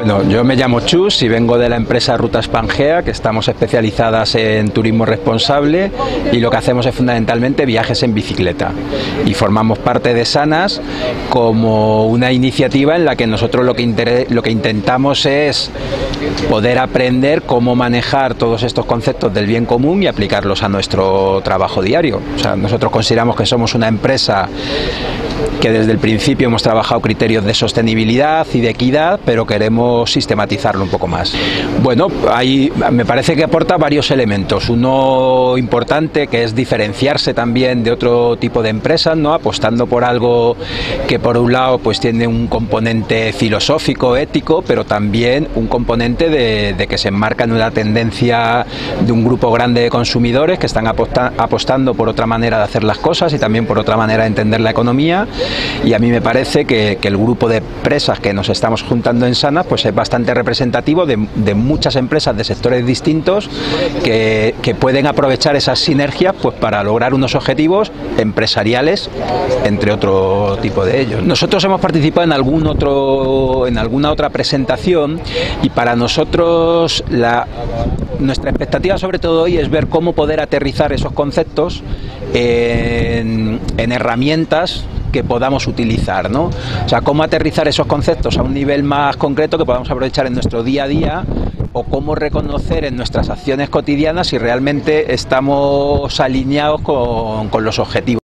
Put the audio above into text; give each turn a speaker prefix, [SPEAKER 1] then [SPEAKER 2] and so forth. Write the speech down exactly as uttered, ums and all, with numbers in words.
[SPEAKER 1] Bueno, yo me llamo Chus y vengo de la empresa Rutas Pangea, que estamos especializadas en turismo responsable y lo que hacemos es fundamentalmente viajes en bicicleta. Y formamos parte de Sanas como una iniciativa en la que nosotros lo que, lo que intentamos es poder aprender cómo manejar todos estos conceptos del bien común y aplicarlos a nuestro trabajo diario. O sea, nosotros consideramos que somos una empresa que desde el principio hemos trabajado criterios de sostenibilidad y de equidad, pero queremos sistematizarlo un poco más. Bueno, ahí me parece que aporta varios elementos. Uno importante, que es diferenciarse también de otro tipo de empresas, ¿no? Apostando por algo que por un lado pues tiene un componente filosófico, ético, pero también un componente de, de que se enmarca en una tendencia de un grupo grande de consumidores que están aposta, apostando por otra manera de hacer las cosas y también por otra manera de entender la economía. Y a mí me parece que, que el grupo de empresas que nos estamos juntando en Sanas pues es bastante representativo de, de muchas empresas de sectores distintos que, que pueden aprovechar esas sinergias pues para lograr unos objetivos empresariales, entre otro tipo de ellos. Nosotros hemos participado en algún otro, en alguna otra presentación y para nosotros la, nuestra expectativa sobre todo hoy es ver cómo poder aterrizar esos conceptos en, en herramientas que podamos utilizar, ¿no? O sea, cómo aterrizar esos conceptos a un nivel más concreto que podamos aprovechar en nuestro día a día o cómo reconocer en nuestras acciones cotidianas si realmente estamos alineados con, con los objetivos.